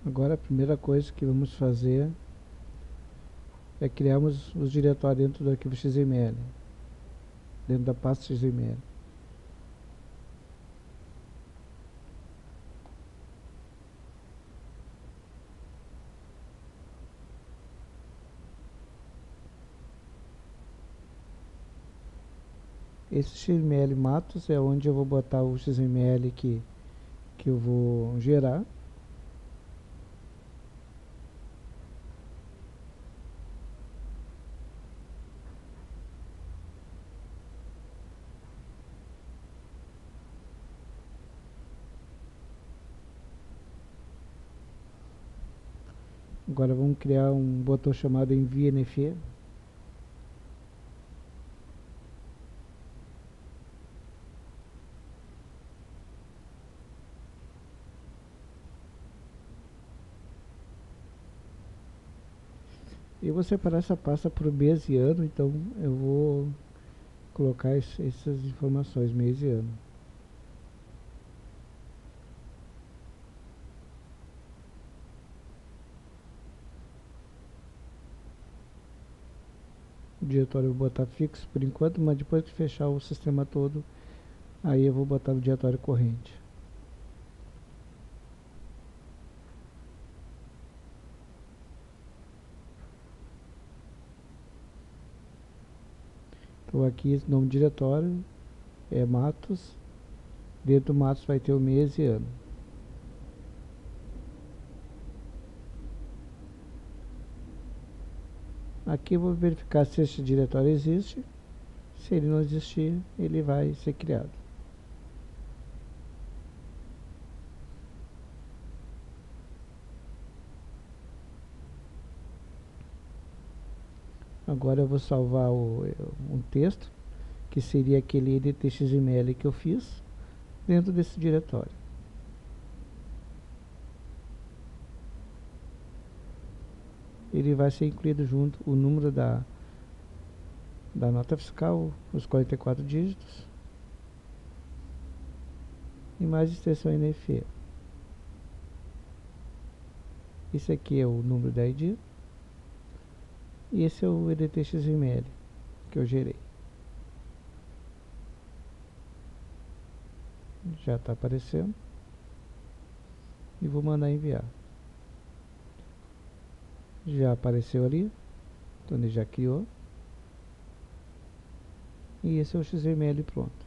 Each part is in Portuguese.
Agora a primeira coisa que vamos fazer é criarmos os diretórios dentro do arquivo XML, dentro da pasta XML. Esse XML Matos é onde eu vou botar o XML que eu vou gerar. Agora vamos criar um botão chamado envia NFE. Eu vou separar essa pasta por mês e ano, então eu vou colocar essas informações, mês e ano. O diretório eu vou botar fixo por enquanto, mas depois que fechar o sistema todo, aí eu vou botar no diretório corrente. Então aqui esse nome do diretório é Matos. Dentro do Matos vai ter o mês e ano. Aqui eu vou verificar se esse diretório existe. Se ele não existir, ele vai ser criado. Agora eu vou salvar um texto, que seria aquele edtxml que eu fiz, dentro desse diretório. Ele vai ser incluído junto o número da nota fiscal, os 44 dígitos, e mais extensão NFE. Esse aqui é o número da ID, e esse é o edtxml que eu gerei. Já está aparecendo. E vou mandar enviar. Já apareceu ali, então ele já criou. E esse é o XML pronto.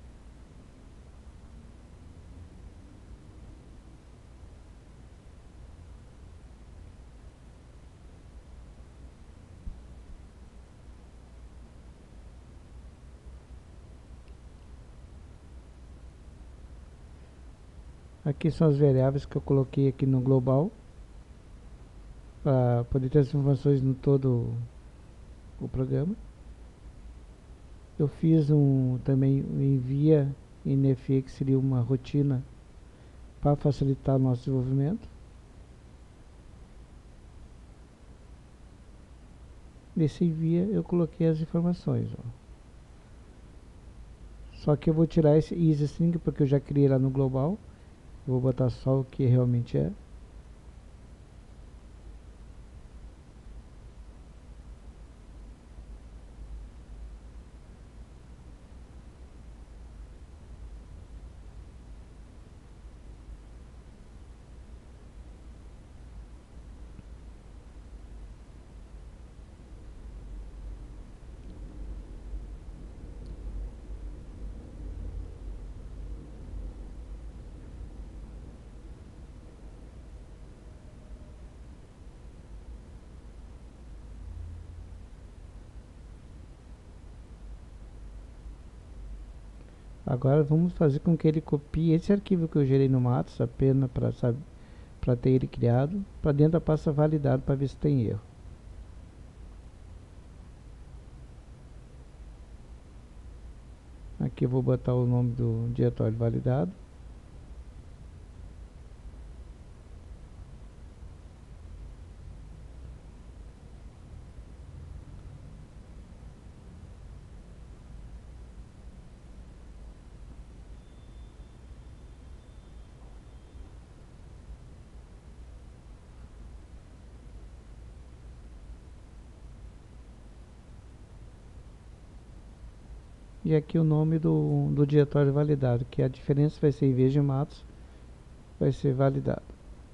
Aqui são as variáveis que eu coloquei aqui no global, para poder ter as informações no todo o programa. Eu fiz também um envia NFE, que seria uma rotina para facilitar o nosso desenvolvimento. Nesse envia eu coloquei as informações. Só que eu vou tirar esse isString porque eu já criei lá no global. Eu vou botar só o que realmente é. Agora vamos fazer com que ele copie esse arquivo que eu gerei no Matos, apenas para ter ele criado, para dentro da pasta validado, para ver se tem erro. Aqui eu vou botar o nome do diretório validado. e aqui o nome do diretório validado, que a diferença vai ser, em vez de Matos, vai ser validado.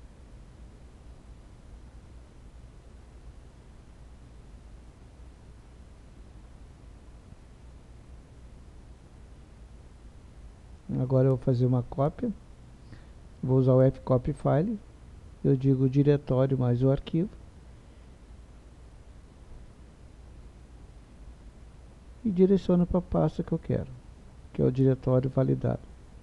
Agora eu vou fazer uma cópia, vou usar o fcopy file, eu digo o diretório mais o arquivo, e direciono para a pasta que eu quero, que é o diretório validado.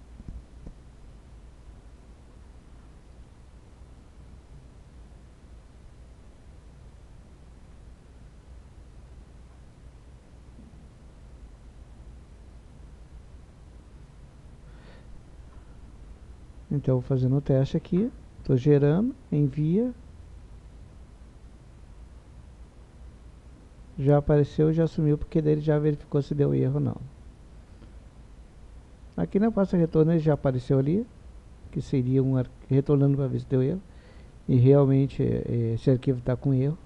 Então, vou fazendo o teste aqui, estou gerando, envia, já apareceu, já sumiu, porque daí ele já verificou se deu erro ou não. Aqui na pasta retorno ele já apareceu ali, que seria retornando para ver se deu erro, e realmente esse arquivo está com erro.